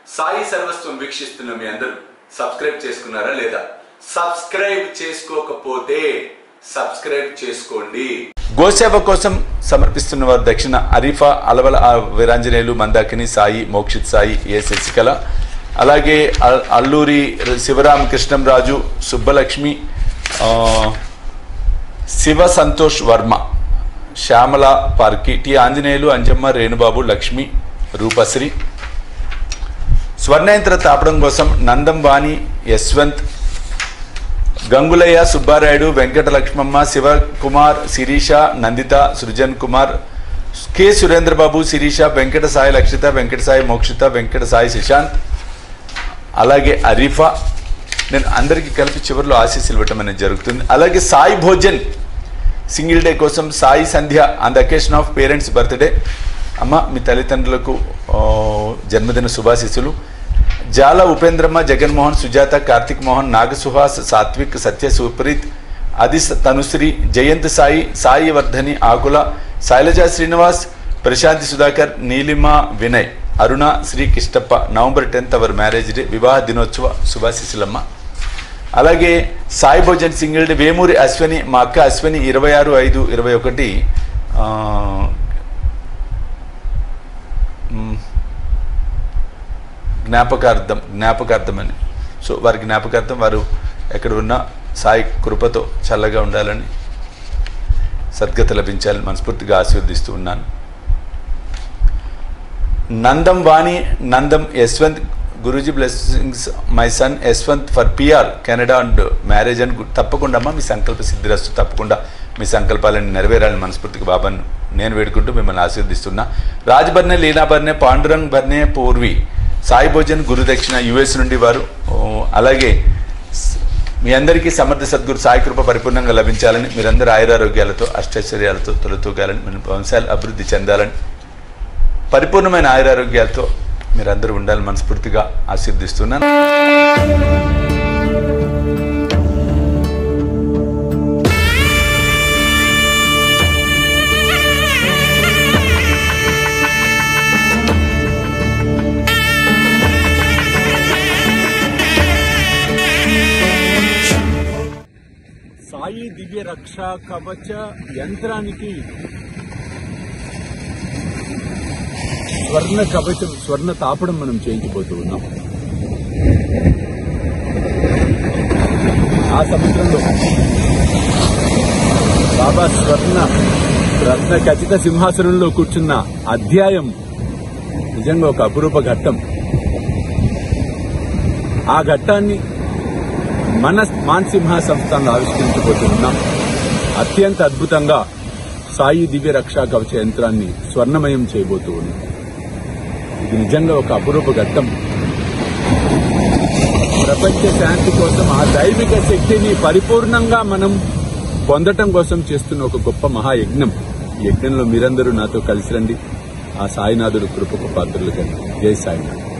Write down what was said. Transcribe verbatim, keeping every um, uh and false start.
సాయి సర్వస్వం వీక్షిస్తున్న మీ అందరూ సబ్స్క్రైబ్ చేసుకున్నారా లేదా? సబ్స్క్రైబ్ చేసుకోకపోతే సబ్స్క్రైబ్ చేసుకోండి. గోసేవ కోసం సమర్పిస్తున్న వారు దక్షిణ అరీఫా, అలవల వీరాంజనేయులు, మందాకిని సాయి, మోక్షిత్ సాయి, ఏ శశికళ, అలాగే అల్లూరి శివరామకృష్ణంరాజు, సుబ్బలక్ష్మి, శివ సంతోష్ వర్మ, శ్యామల పార్కి, టి ఆంజనేయులు, అంజమ్మ, రేణుబాబు, లక్ష్మి, రూపశ్రీ. స్వర్ణయంత్ర తాపడం కోసం నందం వాణి, యశ్వంత్, గంగులయ్య, సుబ్బారాయుడు, వెంకట లక్ష్మమ్మ, శివకుమార్, శిరీష, నందిత, సృజన్ కుమార్, కె సురేంద్రబాబు, శిరీష, వెంకట సాయి లక్షిత, వెంకట సాయి మోక్షిత, వెంకట సాయి శశాంత్, అలాగే అరీఫా. నేను అందరికీ కలిపి చివరిలో ఆశీస్సులు ఇవ్వటం అనేది జరుగుతుంది. అలాగే సాయి భోజన్ సింగిల్ డే కోసం Sai Sandhya on the occasion of parents birthday. అమ్మ, మీ తల్లిదండ్రులకు జన్మదిన శుభాశీస్సులు. జాల ఉపేంద్రమ్మ, Jaganmohan, Sujatha, Karthik Mohan, నాగసుహాస్, Satvik, Satya, Supreeth, Adi Tanushree, Jayanth Sai, Sai Vardhani, Akula, Shailaja Srinivas, Prashanthi Sudhakar, Neelima, Vinay, Aruna, Sri Kishtappa. November tenth our marriage day, వివాహ దినోత్సవ శుభాశీస్సులమ్మ. అలాగే సాయి భోజన్ సింగిల్ డే వేమూరి అశ్వని, మా అక్క అశ్వని, ఇరవై ఆరు ఐదు ఇరవై ఒకటి జ్ఞాపకార్థం జ్ఞాపకార్థం అని. సో వారి జ్ఞాపకార్థం వారు ఎక్కడ ఉన్నా సాయి కృపతో చల్లగా ఉండాలని, సద్గతి లభించాలని మనస్ఫూర్తిగా ఆశీర్వదిస్తూ ఉన్నాను. Nandam Vani, Nandam Yashwanth, Guruji blessings my son Yashwanth for PR Canada and marriage అని. తప్పకుండా అమ్మా మీ సంకల్ప సిద్ధిరస్తు, తప్పకుండా మీ సంకల్పాలను నెరవేరాలని మనస్ఫూర్తిగా బాబాను నేను వేడుకుంటూ మిమ్మల్ని ఆశీర్దిస్తున్నా. రాజ్ బర్నే, లీనా బర్నే, పాండురంగ్ బర్నే, పూర్వి, సాయి భోజన్, గురుదక్షిణ యుఎస్ నుండి వారు. అలాగే మీ అందరికీ సమర్థ సద్గురు సాయి కృప పరిపూర్ణంగా లభించాలని, మీరందరూ ఆయురారోగ్యాలతో అష్టైశ్వర్యాలతో తొలతూగాలని, మన వంశాలు అభివృద్ధి చెందాలని, పరిపూర్ణమైన ఆయురారోగ్యాలతో మీరందరూ ఉండాలని మనస్ఫూర్తిగా ఆశీర్దిస్తున్నాను. సాయి దివ్య రక్ష కవచ యంత్రానికి స్వర్ణ కవచం, స్వర్ణ తాపడం మనం చేయించబోతూ ఉన్నాం. ఆ సముద్రంలో బాబా స్వర్ణ రత్న ఖచ్చిత సింహాసనంలో కూర్చున్న అధ్యాయం నిజంగా ఒక అపురూప ఘట్టం. ఆ ఘట్టాన్ని మన మాన్సింహ సంస్థలో ఆవిష్కరించబోతూ ఉన్నాం. అత్యంత అద్భుతంగా సాయి దివ్య రక్షా కవచ యంత్రాన్ని స్వర్ణమయం చేయబోతూ ఉన్నాం. ఇది నిజంగా ఒక అపురూప ఘట్టం. ప్రపంచ శాంతి కోసం ఆ దైవిక శక్తిని పరిపూర్ణంగా మనం పొందటం కోసం చేస్తున్న ఒక గొప్ప మహాయజ్ఞం. ఈ యజ్ఞంలో మీరందరూ నాతో కలిసి రండి. ఆ సాయినాథుడు కృపకు పాత్రలు కండి. జై సాయినాథ్.